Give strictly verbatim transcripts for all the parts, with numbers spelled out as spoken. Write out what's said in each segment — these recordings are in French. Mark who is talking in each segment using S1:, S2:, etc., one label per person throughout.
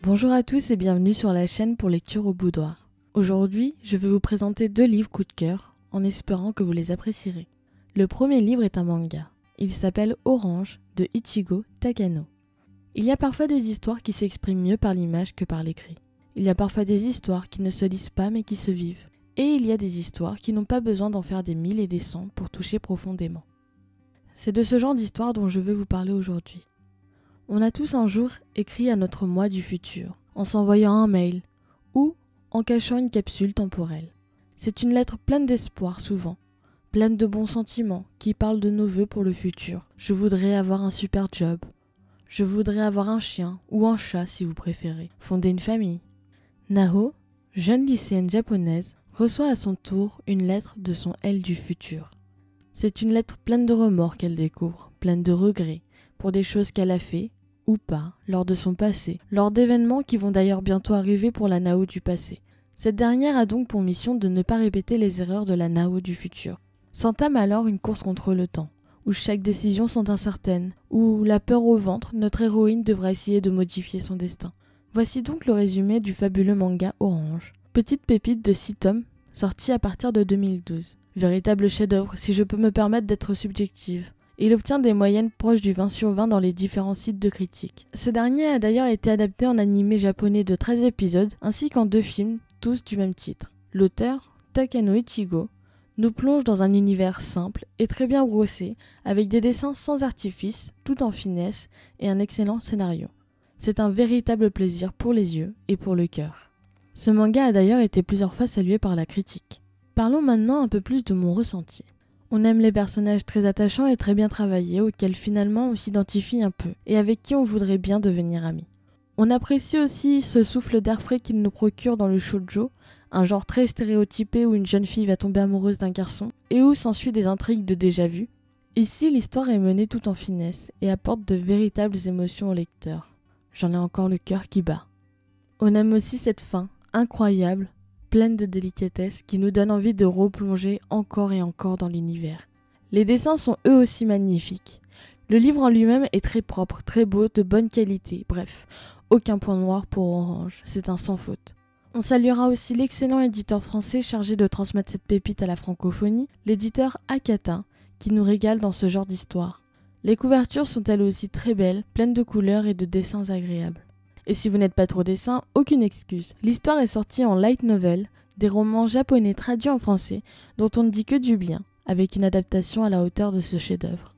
S1: Bonjour à tous et bienvenue sur la chaîne pour lecture au boudoir. Aujourd'hui, je vais vous présenter deux livres coup de cœur en espérant que vous les apprécierez. Le premier livre est un manga. Il s'appelle Orange de Ichigo Takano. Il y a parfois des histoires qui s'expriment mieux par l'image que par l'écrit. Il y a parfois des histoires qui ne se lisent pas mais qui se vivent. Et il y a des histoires qui n'ont pas besoin d'en faire des mille et des cents pour toucher profondément. C'est de ce genre d'histoire dont je veux vous parler aujourd'hui. On a tous un jour écrit à notre moi du futur, en s'envoyant un mail, ou en cachant une capsule temporelle. C'est une lettre pleine d'espoir souvent, pleine de bons sentiments, qui parle de nos vœux pour le futur. Je voudrais avoir un super job. Je voudrais avoir un chien, ou un chat si vous préférez, fonder une famille. Naho, jeune lycéenne japonaise, reçoit à son tour une lettre de son elle du futur. C'est une lettre pleine de remords qu'elle découvre, pleine de regrets, pour des choses qu'elle a fait, ou pas, lors de son passé, lors d'événements qui vont d'ailleurs bientôt arriver pour la Naho du passé. Cette dernière a donc pour mission de ne pas répéter les erreurs de la Naho du futur. S'entame alors une course contre le temps, où chaque décision sont incertaines, où la peur au ventre, notre héroïne devra essayer de modifier son destin. Voici donc le résumé du fabuleux manga Orange. Petite pépite de six tomes, sorti à partir de deux mille douze. Véritable chef-d'œuvre si je peux me permettre d'être subjective. Il obtient des moyennes proches du vingt sur vingt dans les différents sites de critiques. Ce dernier a d'ailleurs été adapté en animé japonais de treize épisodes, ainsi qu'en deux films, tous du même titre. L'auteur, Takano Ichigo, nous plonge dans un univers simple et très bien brossé, avec des dessins sans artifice, tout en finesse, et un excellent scénario. C'est un véritable plaisir pour les yeux et pour le cœur. Ce manga a d'ailleurs été plusieurs fois salué par la critique. Parlons maintenant un peu plus de mon ressenti. On aime les personnages très attachants et très bien travaillés, auxquels finalement on s'identifie un peu, et avec qui on voudrait bien devenir amis. On apprécie aussi ce souffle d'air frais qu'il nous procure dans le shoujo, un genre très stéréotypé où une jeune fille va tomber amoureuse d'un garçon, et où s'ensuit des intrigues de déjà-vu. Ici, l'histoire est menée tout en finesse, et apporte de véritables émotions au lecteur. J'en ai encore le cœur qui bat. On aime aussi cette fin, incroyable, pleine de délicatesse qui nous donne envie de replonger encore et encore dans l'univers. Les dessins sont eux aussi magnifiques. Le livre en lui-même est très propre, très beau, de bonne qualité, bref, aucun point noir pour Orange, c'est un sans faute. On saluera aussi l'excellent éditeur français chargé de transmettre cette pépite à la francophonie, l'éditeur Akata, qui nous régale dans ce genre d'histoire. Les couvertures sont elles aussi très belles, pleines de couleurs et de dessins agréables. Et si vous n'êtes pas trop dessin, aucune excuse. L'histoire est sortie en light novel, des romans japonais traduits en français, dont on ne dit que du bien, avec une adaptation à la hauteur de ce chef-d'œuvre.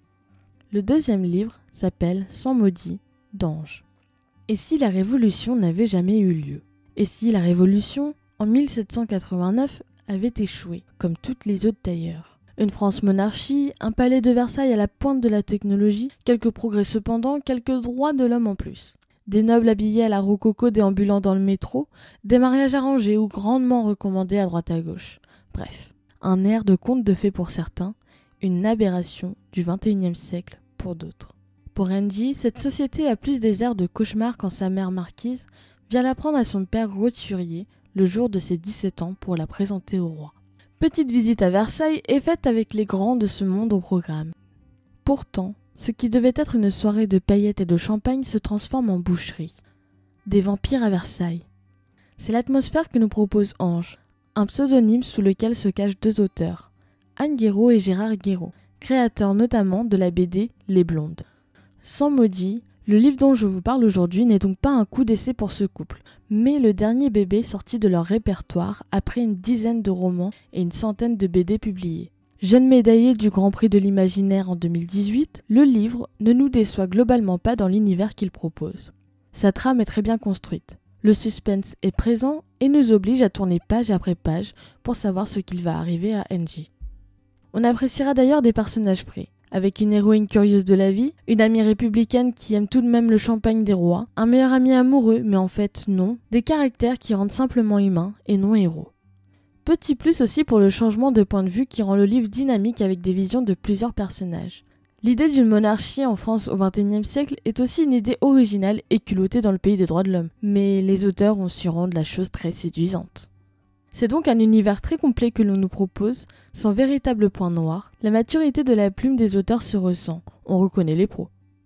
S1: Le deuxième livre s'appelle Sans maudit d'Ange. Et si la Révolution n'avait jamais eu lieu? Et si la Révolution, en mille sept cent quatre-vingt-neuf, avait échoué, comme toutes les autres d'ailleurs? Une France monarchie, un palais de Versailles à la pointe de la technologie, quelques progrès cependant, quelques droits de l'homme en plus. Des nobles habillés à la rococo déambulant dans le métro, des mariages arrangés ou grandement recommandés à droite à gauche. Bref, un air de conte de fées pour certains, une aberration du vingt et unième siècle pour d'autres. Pour Renji, cette société a plus des airs de cauchemar quand sa mère marquise vient l'apprendre à son père roturier le jour de ses dix-sept ans pour la présenter au roi. Petite visite à Versailles est faite avec les grands de ce monde au programme. Pourtant, ce qui devait être une soirée de paillettes et de champagne se transforme en boucherie. Des vampires à Versailles. C'est l'atmosphère que nous propose Ange, un pseudonyme sous lequel se cachent deux auteurs, Anne Guéraud et Gérard Guéraud, créateurs notamment de la B D Les Blondes. Sans maudit, le livre dont je vous parle aujourd'hui n'est donc pas un coup d'essai pour ce couple, mais le dernier bébé sorti de leur répertoire après une dizaine de romans et une centaine de B D publiés. Jeune médaillé du Grand Prix de l'Imaginaire en deux mille dix-huit, le livre ne nous déçoit globalement pas dans l'univers qu'il propose. Sa trame est très bien construite. Le suspense est présent et nous oblige à tourner page après page pour savoir ce qu'il va arriver à Enji. On appréciera d'ailleurs des personnages frais, avec une héroïne curieuse de la vie, une amie républicaine qui aime tout de même le champagne des rois, un meilleur ami amoureux, mais en fait non, des caractères qui rendent simplement humains et non héros. Petit plus aussi pour le changement de point de vue qui rend le livre dynamique avec des visions de plusieurs personnages. L'idée d'une monarchie en France au vingt et unième siècle est aussi une idée originale et culottée dans le pays des droits de l'homme, mais les auteurs ont su rendre la chose très séduisante. C'est donc un univers très complet que l'on nous propose, sans véritable point noir. La maturité de la plume des auteurs se ressent, on reconnaît les pros.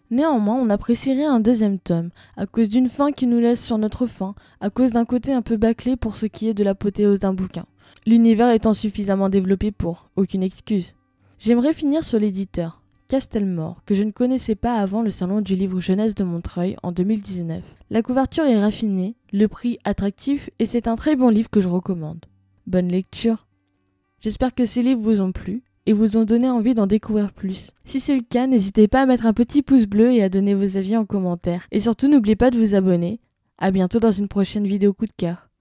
S1: Néanmoins, on apprécierait un deuxième tome, à cause d'une fin qui nous laisse sur notre faim, à cause d'un côté un peu bâclé pour ce qui est de l'apothéose d'un bouquin. L'univers étant suffisamment développé pour, aucune excuse. J'aimerais finir sur l'éditeur, Castelmore, que je ne connaissais pas avant le salon du livre jeunesse de Montreuil en deux mille dix-neuf. La couverture est raffinée, le prix attractif et c'est un très bon livre que je recommande. Bonne lecture. J'espère que ces livres vous ont plu et vous ont donné envie d'en découvrir plus. Si c'est le cas, n'hésitez pas à mettre un petit pouce bleu et à donner vos avis en commentaire. Et surtout, n'oubliez pas de vous abonner. À bientôt dans une prochaine vidéo coup de cœur.